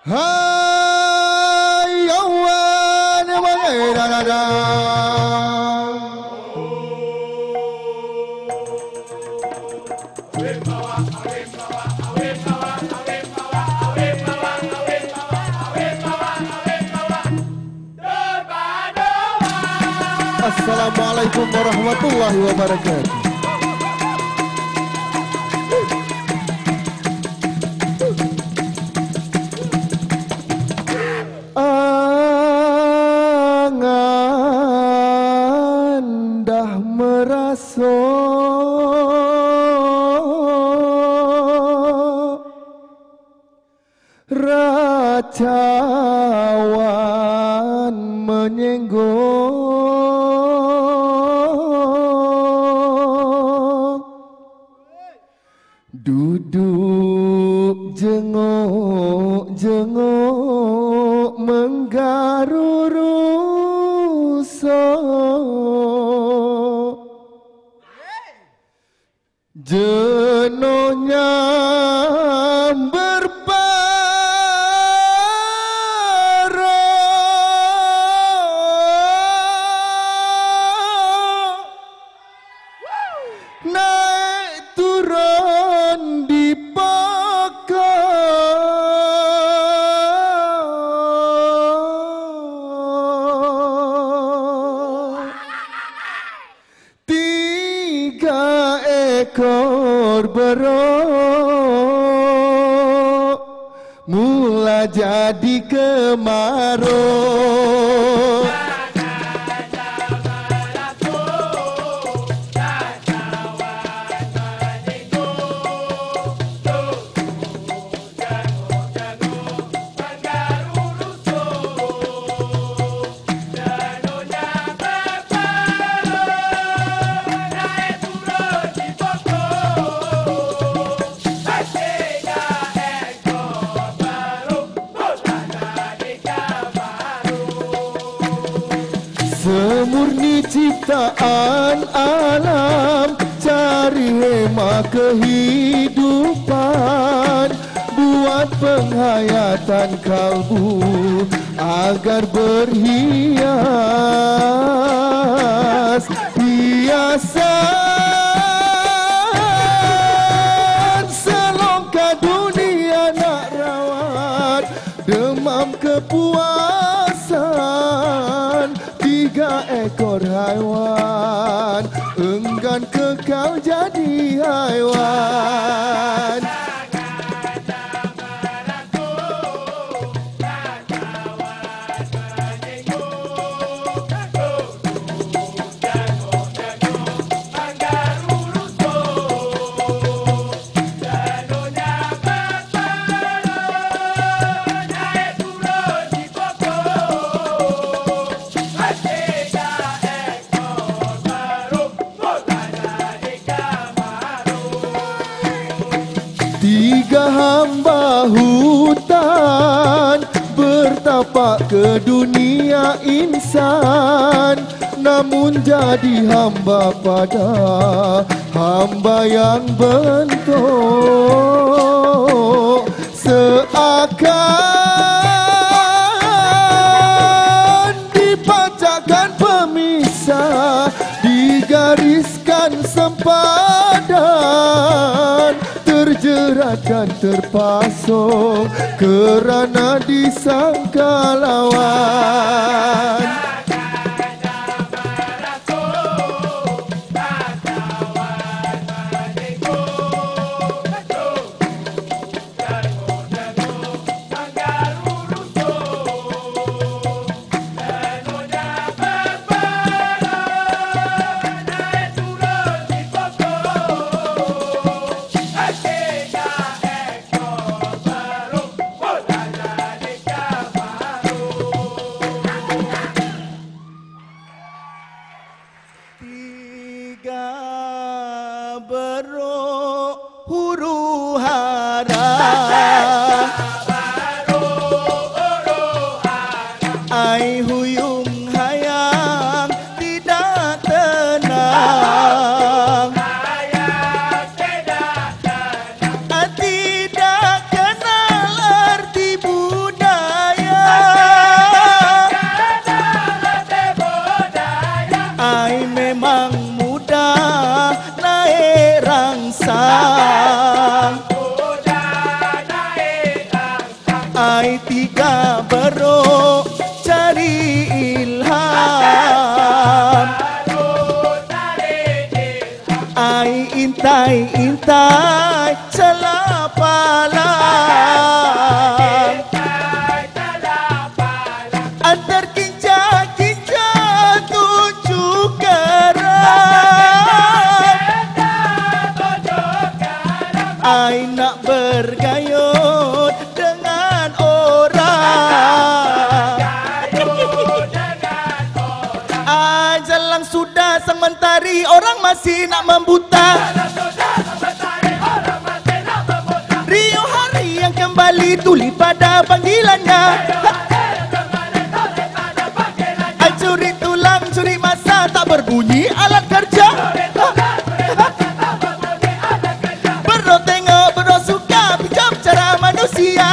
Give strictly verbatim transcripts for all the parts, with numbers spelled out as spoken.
Hai awan mengerada. Assalamualaikum warahmatullahi wabarakatuh. Racawan menyenggol, duduk jenguk-jenguk menggarurusuk, jenuhnya ekor berok mula jadi kemarau. Semurni ciptaan alam, cari hema kehidupan, buat penghayatan kalbu agar berhias. Hiasan selongkah dunia nak rawat, demam kepuasan. Tiga ekor haiwan enggan kekal jadi haiwan. Tiga hamba hutan bertapak ke dunia insan, namun jadi hamba pada hamba yang bentuk seakan dipacakkan pemisah, digariskan sempadan, terjerat dan terpasung kerana disangka lawan. Ai huyung hayang tidak tenang, hayang tidak tenang, tidak kenal arti budak. Ai intai intai celapalang antar kinja-kinja tujuh karang. Ai nak bergayut dengan orang. Ai jalan sudah sang mentari, orang masih nak membuta. Rio hari yang kembali tuli pada panggilannya. Ai curi tulang, curi masa, tak berbunyi alat kerja. Bro tengok, bro suka, pinjam cara manusia.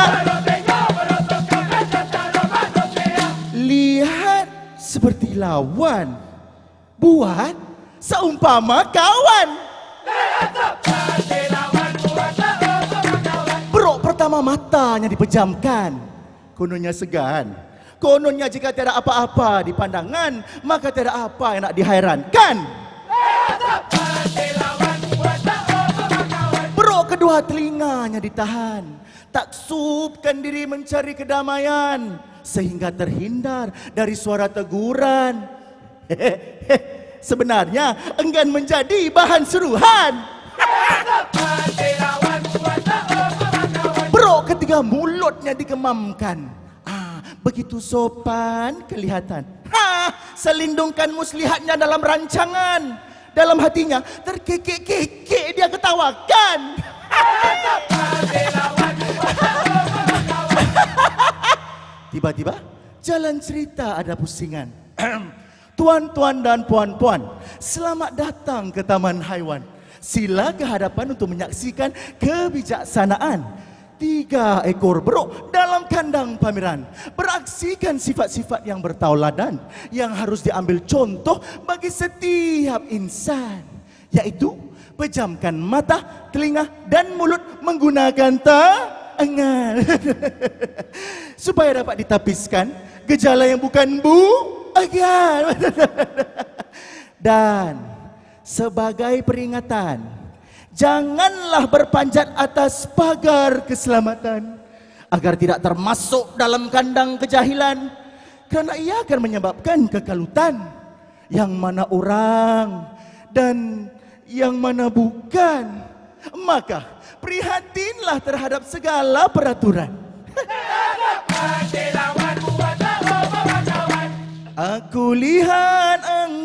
Lihat seperti lawan, buat seumpama kawan. Bro pertama matanya dipejamkan, kononnya segan. Kononnya jika tiada apa-apa di pandangan, maka tiada apa yang nak dihairankan. Bro kedua telinganya ditahan, taksubkan diri mencari kedamaian, sehingga terhindar dari suara teguran. Hehehe, sebenarnya enggan menjadi bahan suruhan. Bro ketiga mulutnya dikemamkan, ah, begitu sopan kelihatan. Ha, selindungkan muslihatnya dalam rancangan. Dalam hatinya terkekek-kekek dia ketawakan. Tiba-tiba jalan cerita ada pusingan. Tuan-tuan dan puan-puan, selamat datang ke Taman Haiwan. Sila ke hadapan untuk menyaksikan kebijaksanaan tiga ekor bro dalam kandang pameran. Beraksikan sifat-sifat yang bertauladan yang harus diambil contoh bagi setiap insan, yaitu pejamkan mata, telinga dan mulut menggunakan tangan supaya dapat ditapiskan gejala yang bukan bu agar. Dan sebagai peringatan, janganlah berpanjat atas pagar keselamatan agar tidak termasuk dalam kandang kejahilan, kerana ia akan menyebabkan kekalutan yang mana orang dan yang mana bukan. Maka prihatinlah terhadap segala peraturan. Aku lihat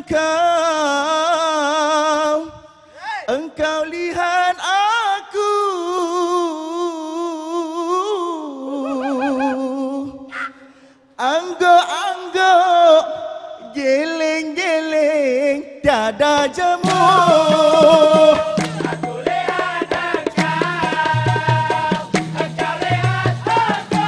engkau, engkau lihat aku. Anggo-anggo, geleng-geleng, dada jemu. Aku lihat engkau, engkau lihat aku.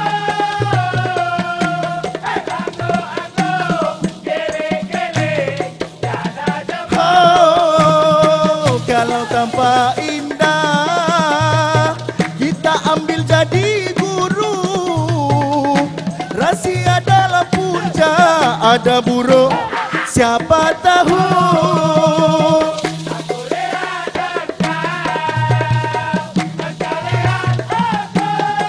Anggo-anggo, geleng-geleng, dada jemu. Oh, kalau tampak indah, kita ambil jadi guru. Rahasia dalam punca ada buruk, siapa tahu. Aku lihat engkau, engkau lihat aku.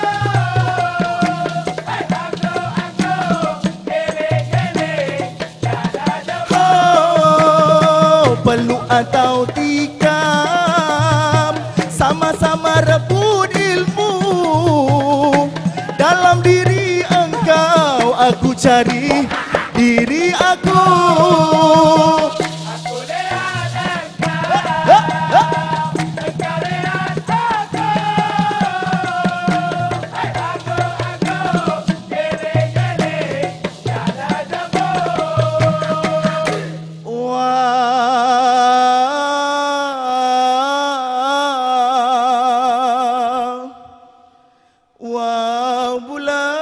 Anggo-anggo, geleng-geleng, dada jemu. Oh, peluk atau tikam, sama-sama rebut ilmu. Dalam diri engkau aku cari diri aku. Aku lihat engkau, engkau lihat aku. Anggo-anggo, geleng-geleng, dada jemu. Wow, wow bulan.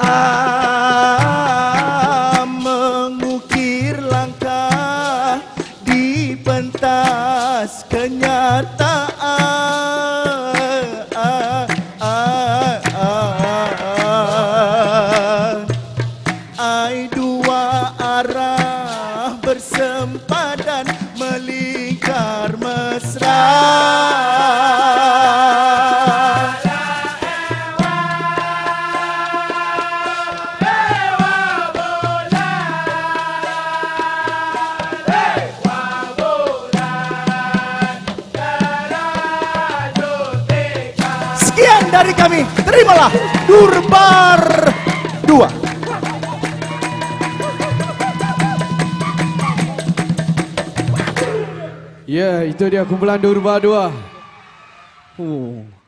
mengukir langkah di pentas kenyataan. Ai dua arah bersempadan melingkar mesra. Sekian dari kami, terimalah Durbar dua. Ya, itu dia kumpulan Durbar dua. Oh.